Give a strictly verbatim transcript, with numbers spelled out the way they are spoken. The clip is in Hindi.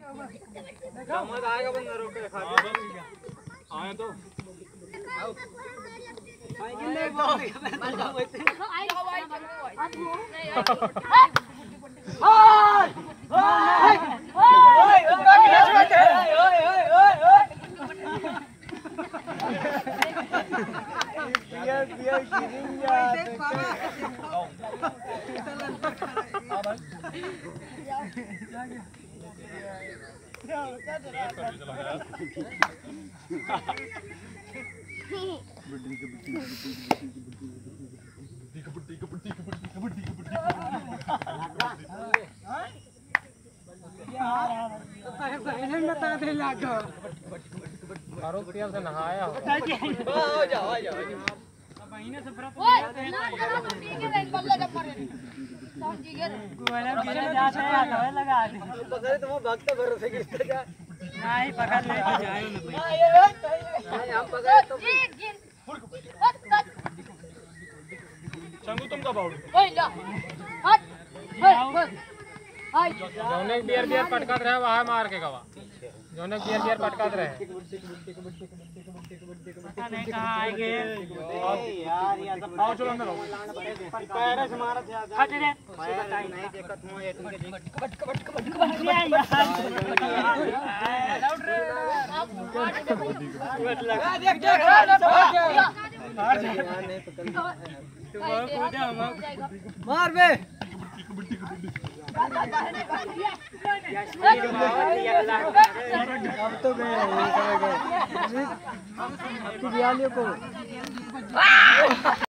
समझ आएगा बंदा रोक के खा आए तो कितने बोल मर जाओ बैठे हाय हाय ओए उनका किधर बैठे ओए ओए ओए ओए बियर बियर गिरिंग यार बता दे लागो फारूक पिया से नहाया हो जाओ आ जाओ महीने से व्रत ना करो पी के देख बल्ले जब मरे समझी गए गोला गिरे जाते हैं दवाई लगा दे पकड़े तुम भक्त भरोसे किससे जा नहीं पकड़ ले तो जाए नहीं हम पकड़े तो चंगू तुम कब आओगे ओए ला हट हट हाय जोने बियर बियर पटकत रहे वहां मार के गवा जोने बियर बियर पटकत रहे पता नहीं कहां आएंगे यार ये सब आओ चलो अंदर आओ पैर से मारा था हट रे बताई नहीं देखत मो ये तुमके देख कबट कबट कबट यार लाउड रे देख देख मार बे अब तो गए अब तो गए